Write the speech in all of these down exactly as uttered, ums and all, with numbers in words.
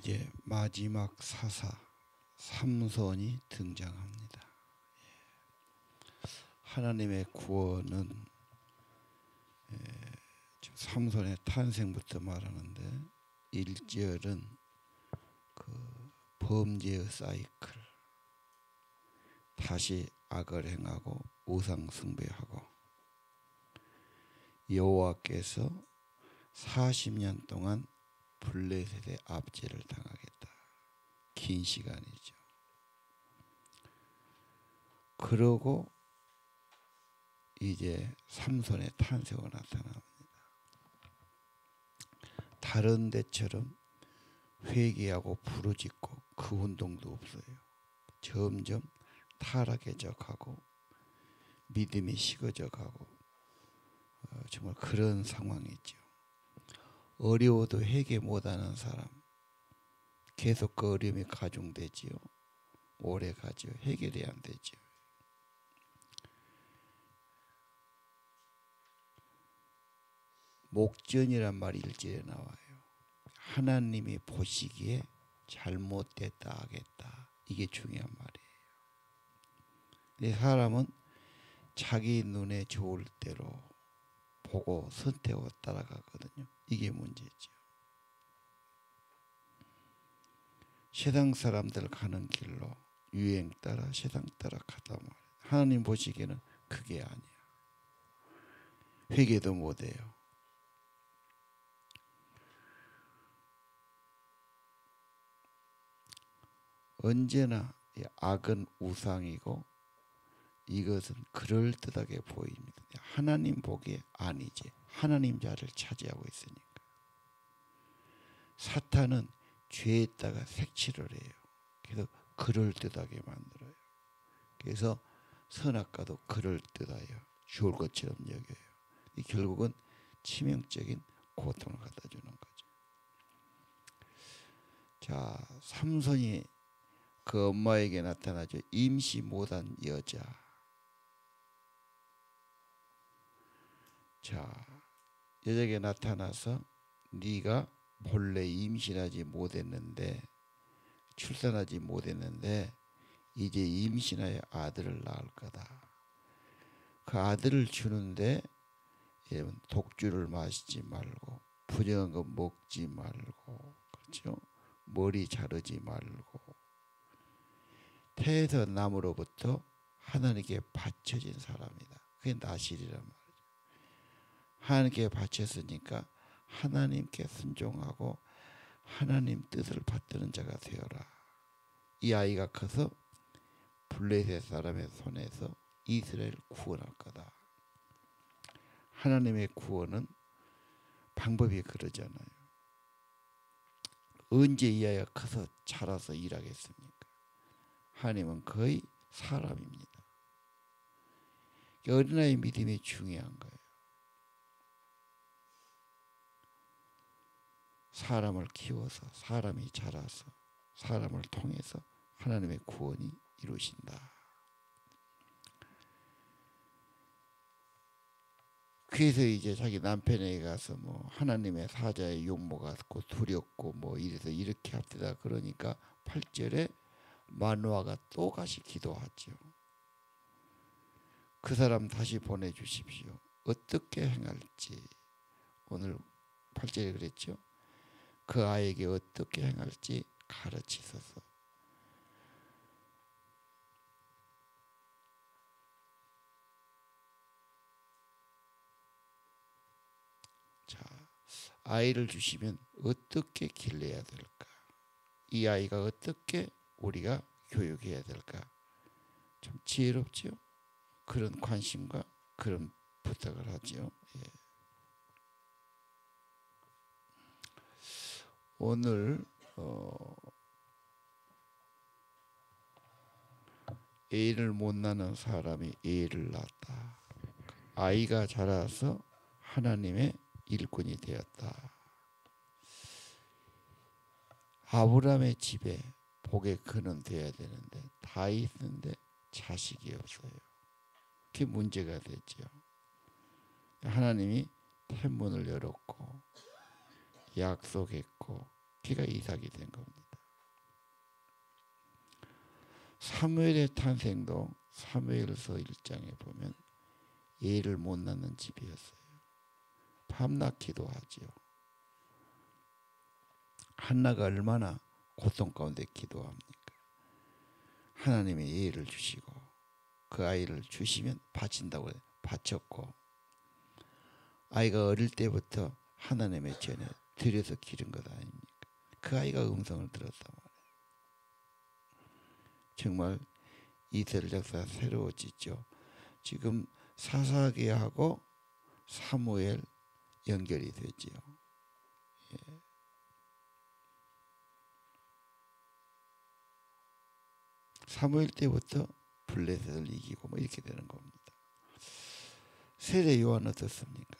이제 마지막 사사 삼손이 등장합니다. 하나님의 구원은 삼손의 탄생부터 말하는데 일 절은 그 범죄의 사이클, 다시 악을 행하고 우상 숭배하고, 여호와께서 사십 년 동안 블레셋의 압제를 당하겠다. 긴 시간이죠. 그러고 이제 삼손의 탄생이 나타납니다. 다른 데처럼 회개하고 부르짖고 그 운동도 없어요. 점점 타락해져 가고 믿음이 식어져 가고 어, 정말 그런 상황이죠. 어려워도 회개 못하는 사람, 계속 그 어려움이 가중되지요. 오래 가죠. 해결이 안 되죠. 목전이란 말이 일절에 나와요. 하나님이 보시기에 잘못됐다 하겠다. 이게 중요한 말이에요. 근데 사람은 자기 눈에 좋을 대로 보고 선택하고 따라가거든요. 이게 문제죠. 세상 사람들 가는 길로 유행 따라 세상 따라 가다 말이에요. 하나님 보시기에는 그게 아니야. 회개도 못해요. 언제나 악은 우상이고 이것은 그럴듯하게 보입니다. 하나님 보기에 아니지. 하나님 자를 차지하고 있으니까. 사탄은 죄에다가 색칠을 해요. 그래서 그럴듯하게 만들어요. 그래서 선악과도 그럴듯하여 좋을 것처럼 여겨요. 결국은 치명적인 고통을 갖다 주는 거죠. 자, 삼손이 그 엄마에게 나타나죠. 임시 못한 여자. 자, 여자에게 나타나서 네가 본래 임신하지 못했는데, 출산하지 못했는데 이제 임신하여 아들을 낳을 거다. 그 아들을 주는데 여러분 독주를 마시지 말고 부정한 거 먹지 말고, 그렇죠? 머리 자르지 말고, 태에서 남으로부터 하나님께 바쳐진 사람이다. 그게 나실이란 말이죠. 하나님께 바쳤으니까 하나님께 순종하고 하나님 뜻을 받드는 자가 되어라. 이 아이가 커서 블레셋 사람의 손에서 이스라엘을 구원할 거다. 하나님의 구원은 방법이 그러잖아요. 언제 이 아이가 커서 자라서 일하겠습니까? 하나님은 거의 사람입니다. 어린아이 믿음이 중요한 거예요. 사람을 키워서 사람이 자라서 사람을 통해서 하나님의 구원이 이루어진다. 그래서 이제 자기 남편에게 가서 뭐 하나님의 사자의 용모 같고 두렵고 뭐 이래서 이렇게 합시다. 그러니까 팔 절에 마누아가 또 다시 기도하죠. 그 사람 다시 보내주십시오. 어떻게 행할지. 오늘 팔 절에 그랬죠. 그 아이에게 어떻게 행할지 가르치소서. 자, 아이를 주시면 어떻게 길러야 될까? 이 아이가 어떻게 우리가 교육해야 될까? 좀 지혜롭죠? 그런 관심과 그런 부탁을 하죠. 예. 오늘 어, 애를 못 낳는 사람이 애를 낳았다. 아이가 자라서 하나님의 일꾼이 되었다. 아브라함의 집에 복의 근원 되어야 되는데 다 있는데 자식이 없어요. 그게 문제가 되죠. 하나님이天문을 열었고 약속했고 그가 이삭이 된 겁니다. 사무엘의 탄생도 사무엘서 일 장에 보면 애를 못 낳는 집이었어요. 밤낮 기도하지요. 한나가 얼마나 고통 가운데 기도합니까? 하나님이 애를 주시고 그 아이를 주시면 바친다고 바쳤고, 아이가 어릴 때부터 하나님의 전에 들여서 기른 것 아닙니까? 그 아이가 음성을 들었단 말이에요. 정말 이스라엘 역사가 새로워지죠. 지금 사사기하고 사무엘 연결이 되지요. 예. 사무엘 때부터 블레셋을 이기고 뭐 이렇게 되는 겁니다. 세례 요한 어떻습니까?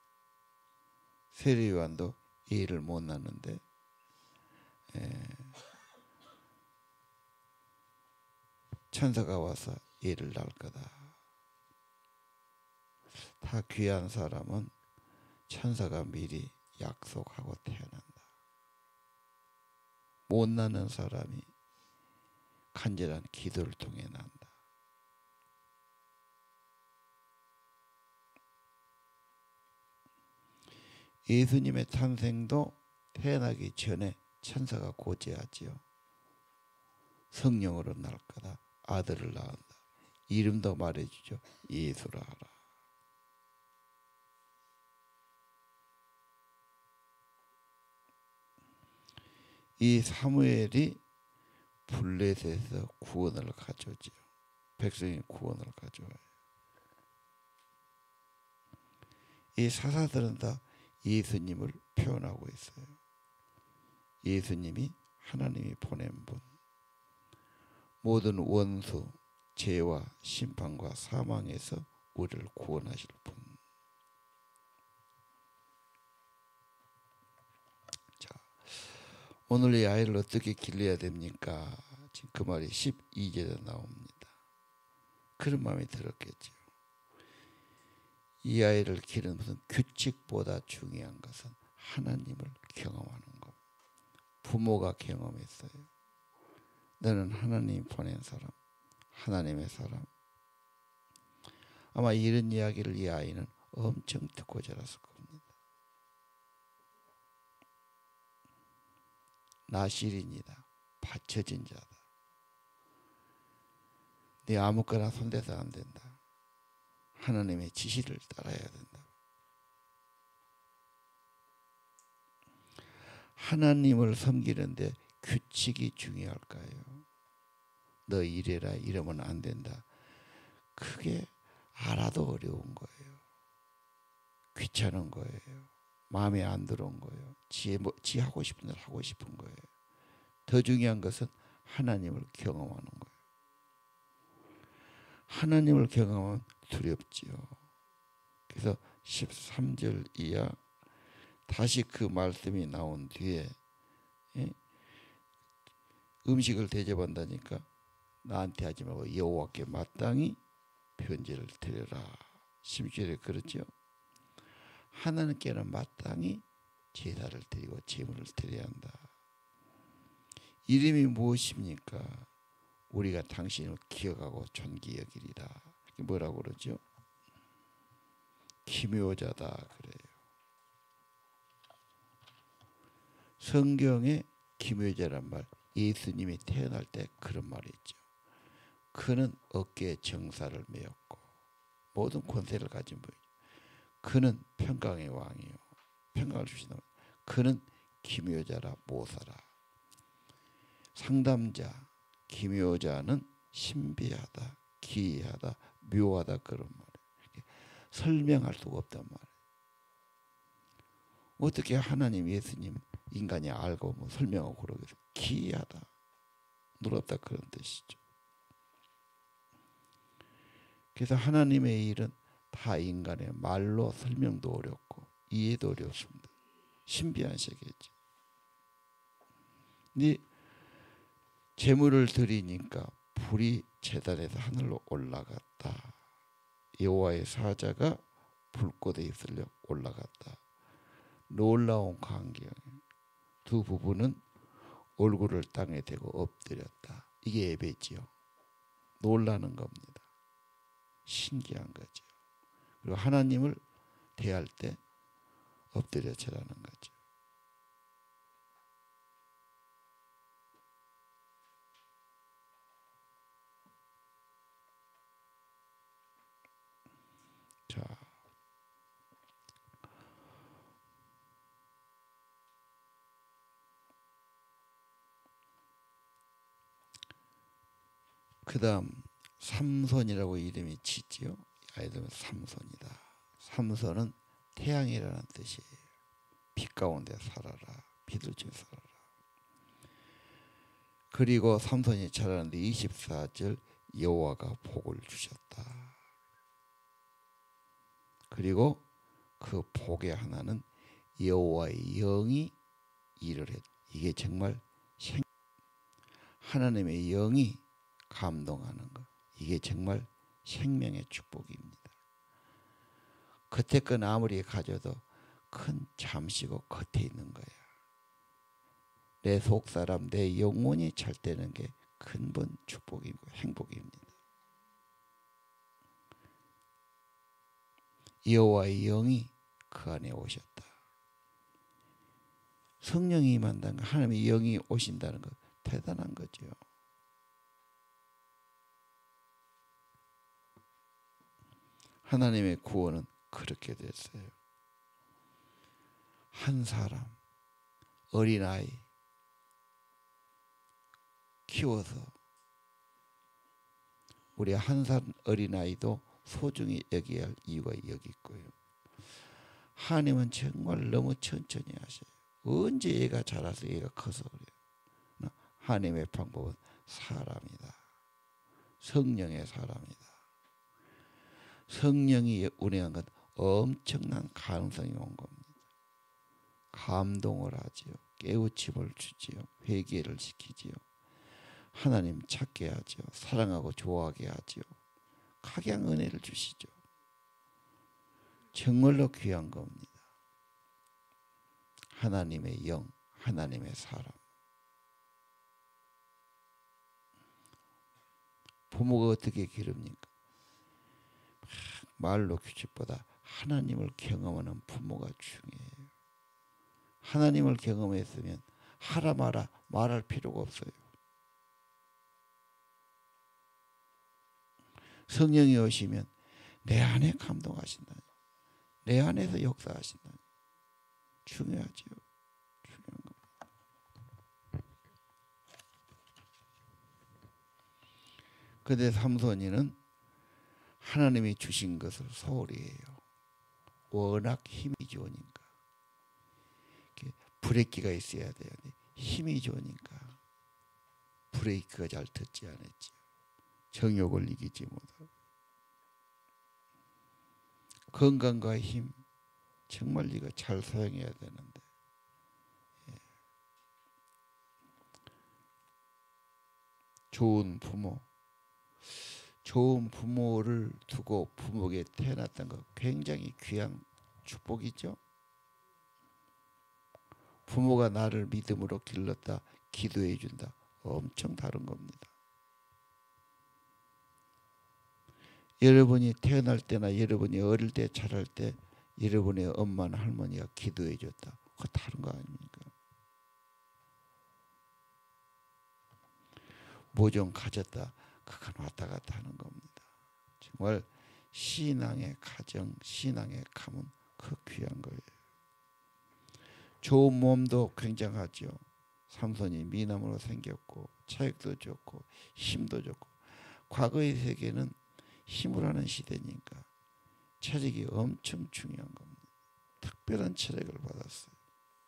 세례 요한도 애를 못 낳는데 예. 천사가 와서 애를 낳을 거다. 다 귀한 사람은 천사가 미리 약속하고 태어난다. 못 낳는 사람이 간절한 기도를 통해 난다. 예수님의 탄생도 태어나기 전에 천사가 고지하지요. 성령으로 날 거다. 아들을 낳는다. 이름도 말해주죠. 예수라 하라. 이 사무엘이 블레셋에서 구원을 가져오지요. 백성의 구원을 가져와요. 이 사사들은 다 예수님을 표현하고 있어요. 예수님이 하나님이 보낸 분, 모든 원수, 죄와 심판과 사망에서 우리를 구원하실 분. 자, 오늘 이 아이를 어떻게 길러야 됩니까? 지금 그 말이 십이 절에 나옵니다. 그런 마음이 들었겠죠. 이 아이를 기르는 것은 규칙보다 중요한 것은 하나님을 경험하는 것. 부모가 경험했어요. 너는 하나님이 보낸 사람, 하나님의 사람. 아마 이런 이야기를 이 아이는 엄청 듣고 자랐을 겁니다. 나실인이다. 바쳐진 자다. 네 아무거나 손대서 안 된다. 하나님의 지시를 따라야 된다. 하나님을 섬기는데 규칙이 중요할까요? 너 이래라 이러면 안 된다. 그게 알아도 어려운 거예요. 귀찮은 거예요. 마음에 안 들어온 거예요. 지, 뭐, 지 하고 싶은 대로 하고 싶은 거예요. 더 중요한 것은 하나님을 경험하는 거예요. 하나님을 경험하면 두렵지요. 그래서 십삼 절 이하 다시 그 말씀이 나온 뒤에 예? 음식을 대접한다니까 나한테 하지 말고 여호와께 마땅히 편지를 드려라. 십육 절에 그렇죠. 하나님께는 마땅히 제사를 드리고 제물을 드려야 한다. 이름이 무엇입니까? 우리가 당신을 기억하고 존귀 여기리라. 뭐라고 그러죠? 기묘자다 그래요. 성경에 기묘자란 말, 예수님이 태어날 때 그런 말이 있죠. 그는 어깨에 정사를 메었고 모든 권세를 가진 분이죠. 그는 평강의 왕이요. 평강을 주시는 그는 기묘자라 모사라. 상담자, 기묘자는 신비하다, 기이하다, 묘하다 그런 말이에요. 설명할 수가 없단 말이에요. 어떻게 하나님 예수님 인간이 알고 뭐 설명하고 그러겠어요. 기이하다, 놀랍다 그런 뜻이죠. 그래서 하나님의 일은 다 인간의 말로 설명도 어렵고 이해도 어렵습니다. 신비한 세계죠. 근데 제물을 드리니까 불이 제단에서 하늘로 올라갔다. 여호와의 사자가 불꽃에 휩쓸려 올라갔다. 놀라운 광경. 두 부부는 얼굴을 땅에 대고 엎드렸다. 이게 예배지요. 놀라는 겁니다. 신기한 거죠. 그리고 하나님을 대할 때 엎드려 절하는 거죠. 자, 그 다음 삼손이라고 이름이 짓지요. 아이들은 삼손이다. 삼손은 태양이라는 뜻이에요. 빛 가운데 살아라. 빛을 쬐 살아라. 그리고 삼손이 자라는데 이십사 절 여호와가 복을 주셨다. 그리고 그 복의 하나는 여호와의 영이 일을 했다. 이게 정말 생... 하나님의 영이 감동하는 것. 이게 정말 생명의 축복입니다. 겉에 건 아무리 가져도 큰 잠시고 겉에 있는 거야. 내 속사람, 내 영혼이 잘 되는 게 근본 축복이고 행복입니다. 여호와의 영이 그 안에 오셨다. 성령이 임한다는 거, 하나님의 영이 오신다는 거 대단한 거죠. 하나님의 구원은 그렇게 됐어요. 한 사람, 어린아이 키워서 우리 한 살 어린아이도 소중히 여겨야 할 이유가 여기 있고요. 하나님은 정말 너무 천천히 하셔요. 언제 얘가 자라서 얘가 커서 그래요. 하나님의 방법은 사람이다. 성령의 사람이다. 성령이 운행한 건 엄청난 가능성이 온 겁니다. 감동을 하지요. 깨우침을 주지요. 회개를 시키지요. 하나님 찾게 하죠. 사랑하고 좋아하게 하죠. 각양 은혜를 주시죠. 정말로 귀한 겁니다. 하나님의 영, 하나님의 사람. 부모가 어떻게 기릅니까? 말로 규칙보다 하나님을 경험하는 부모가 중요해요. 하나님을 경험했으면 하라 마라 말할 필요가 없어요. 성령이 오시면 내 안에 감동하신다. 내 안에서 역사하신다. 중요하죠. 중요한 겁니다. 그런데 삼손이는 하나님이 주신 것을 소홀히 해요. 워낙 힘이 좋으니까. 브레이크가 있어야 돼요. 힘이 좋으니까 브레이크가 잘 듣지 않았죠. 정욕을 이기지 못하고. 건강과 힘 정말 이거 잘 사용해야 되는데. 예. 좋은 부모, 좋은 부모를 두고 부모에게 태어났던 거 굉장히 귀한 축복이죠. 부모가 나를 믿음으로 길렀다, 기도해 준다. 엄청 다른 겁니다. 여러분이 태어날 때나 여러분이 어릴 때 자랄 때 여러분의 엄마나 할머니가 기도해 줬다. 그거 다른 거 아닙니까? 뭐 좀 가졌다. 그건 왔다 갔다 하는 겁니다. 정말 신앙의 가정, 신앙의 감은 그 귀한 거예요. 좋은 몸도 굉장하죠. 삼손이 미남으로 생겼고 체력도 좋고 힘도 좋고. 과거의 세계는 힘을 하는 시대니까 체력이 엄청 중요한 겁니다. 특별한 체력을 받았어요.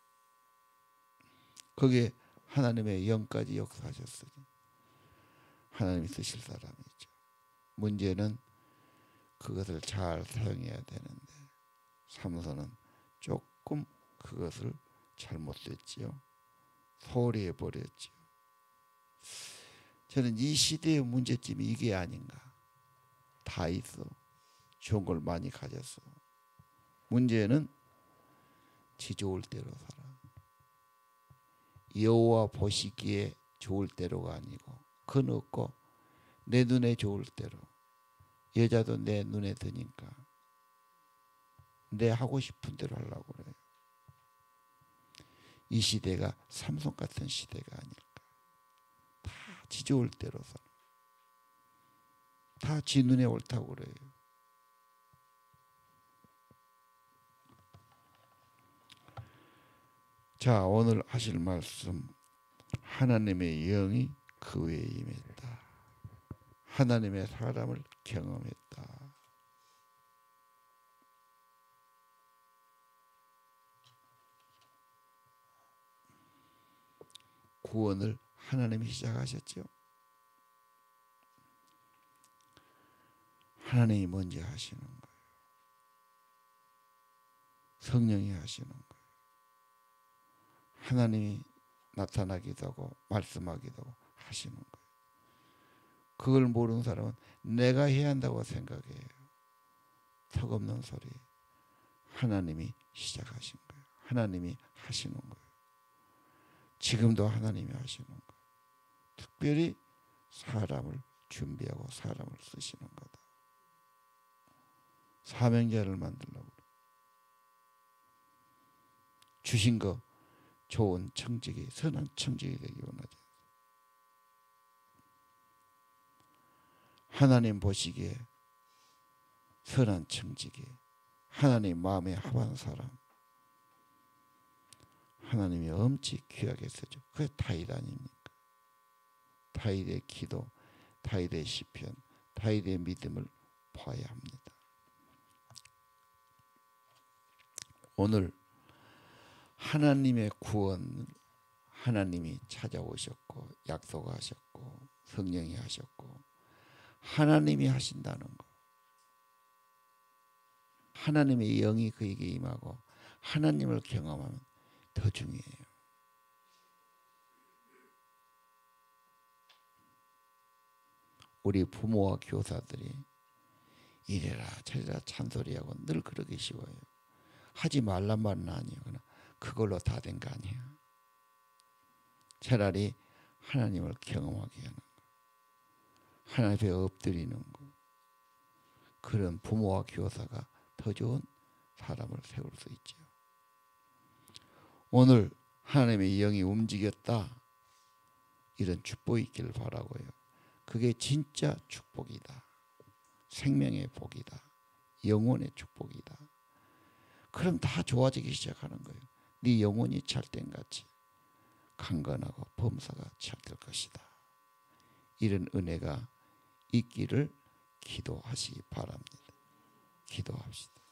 거기에 하나님의 영까지 역사하셨으니 하나님이 쓰실 사람이죠. 문제는 그것을 잘 사용해야 되는데 삼손은 조금 그것을 잘못했지요. 소홀히 해버렸지요. 저는 이 시대의 문제점이 이게 아닌가. 다 있어. 좋은 걸 많이 가졌어. 문제는 지 좋을 대로 살아. 여호와 보시기에 좋을 대로가 아니고 그건 없고 내 눈에 좋을 대로. 여자도 내 눈에 드니까 내 하고 싶은 대로 하려고 그래요. 이 시대가 삼손 같은 시대가 아닐까. 다 지 좋을 대로 살아. 다 지 눈에 옳다고 그래요. 자, 오늘 하실 말씀, 하나님의 영이 그 위에 임했다. 하나님의 사람을 경험했다. 구원을 하나님이 시작하셨죠. 하나님이 먼저 하시는 거예요. 성령이 하시는 거예요. 하나님이 나타나기도 하고 말씀하기도 하고 하시는 거예요. 그걸 모르는 사람은 내가 해야 한다고 생각해요. 턱없는 소리. 하나님이 시작하신 거예요. 하나님이 하시는 거예요. 지금도 하나님이 하시는 거예요. 특별히 사람을 준비하고 사람을 쓰시는 거다. 사명자를 만들려고 주신 거 좋은 청직이, 선한 청직이 되기 원하죠. 하나님 보시기에 선한 청직이, 하나님 마음에 합한 사람, 하나님이 엄청 귀하게 쓰죠. 그게 다윗 아닙니까? 다윗의 기도, 다윗의 시편, 다윗의 믿음을 봐야 합니다. 오늘 하나님의 구원, 하나님이 찾아오셨고 약속하셨고 성령이 하셨고 하나님이 하신다는 거. 하나님의 영이 그에게 임하고 하나님을 경험하면 더 중요해요. 우리 부모와 교사들이 이래라 저래라 찬소리하고 늘 그러기 쉬워요. 하지 말란 말은 아니에요. 그러나 그걸로 다 된 거 아니에요. 차라리 하나님을 경험하게 하는 거, 하나님 앞에 엎드리는 거, 그런 부모와 교사가 더 좋은 사람을 세울 수 있죠. 오늘 하나님의 영이 움직였다, 이런 축복이 있기를 바라고요. 그게 진짜 축복이다. 생명의 복이다. 영혼의 축복이다. 그럼 다 좋아지기 시작하는 거예요. 네 영혼이 찰땡같이 강건하고 범사가 찰될 것이다. 이런 은혜가 있기를 기도하시기 바랍니다. 기도합시다.